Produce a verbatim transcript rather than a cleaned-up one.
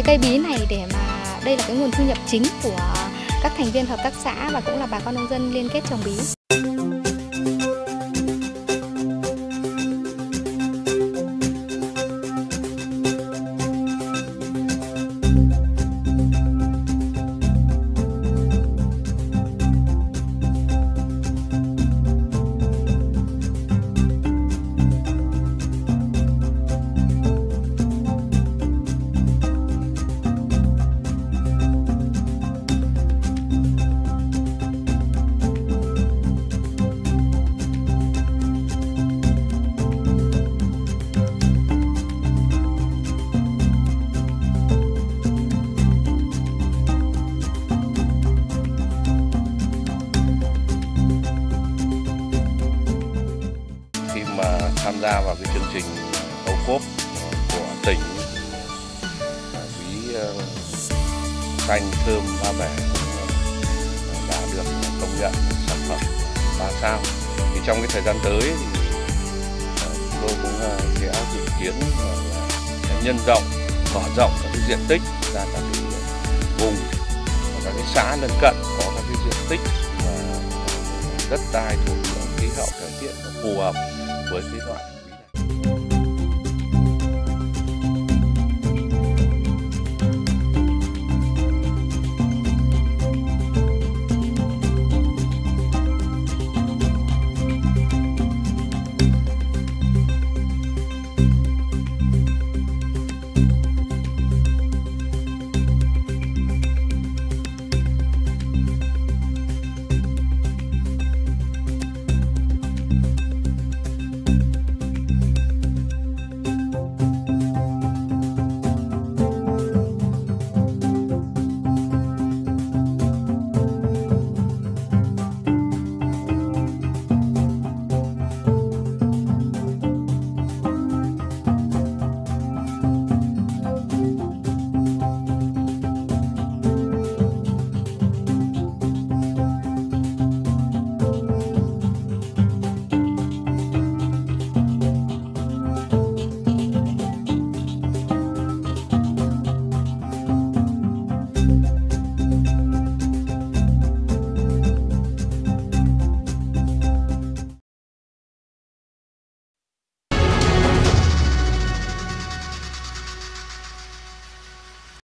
cái cây bí này để mà đây là cái nguồn thu nhập chính của các thành viên hợp tác xã và cũng là bà con nông dân liên kết trồng bí. Tham gia vào cái chương trình ô cốp của tỉnh, bí xanh thơm Ba Bể đã được công nhận sản phẩm ba sao. Thì trong cái thời gian tới thì tôi cũng sẽ dự kiến là sẽ nhân rộng, mở rộng các cái diện tích ra các cái vùng và các cái xã lân cận có các cái diện tích và đất đai, thổ nhưỡng, khí hậu, thời tiết nó phù hợp với cái loại